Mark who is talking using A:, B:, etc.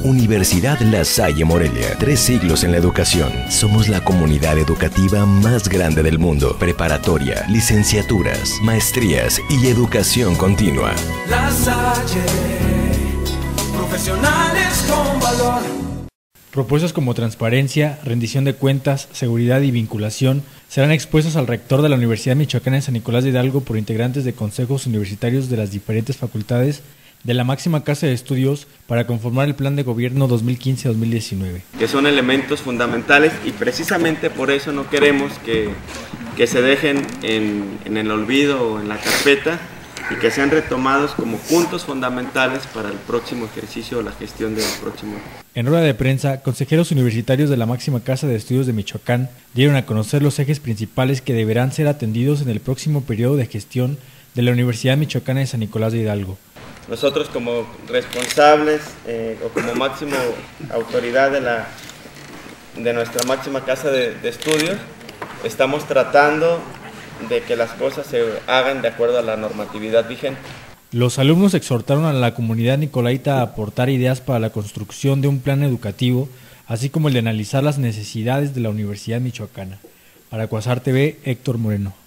A: Universidad La Salle Morelia, 3 siglos en la educación. Somos la comunidad educativa más grande del mundo. Preparatoria, licenciaturas, maestrías y educación continua.
B: La Salle, profesionales con valor.
C: Propuestas como transparencia, rendición de cuentas, seguridad y vinculación serán expuestas al rector de la Universidad Michoacana de San Nicolás de Hidalgo por integrantes de consejos universitarios de las diferentes facultades de la máxima casa de estudios para conformar el Plan de Gobierno 2015-2019.
D: Que son elementos fundamentales y precisamente por eso no queremos que se dejen en el olvido o en la carpeta y que sean retomados como puntos fundamentales para el próximo ejercicio o la gestión del próximo.
C: En rueda de prensa, consejeros universitarios de la máxima casa de estudios de Michoacán dieron a conocer los ejes principales que deberán ser atendidos en el próximo periodo de gestión de la Universidad Michoacana de San Nicolás de Hidalgo.
D: Nosotros como responsables o como máximo autoridad de nuestra máxima casa de estudios, estamos tratando de que las cosas se hagan de acuerdo a la normatividad vigente.
C: Los alumnos exhortaron a la comunidad nicolaita a aportar ideas para la construcción de un plan educativo, así como el de analizar las necesidades de la Universidad Michoacana. Para Cuasar TV, Héctor Moreno.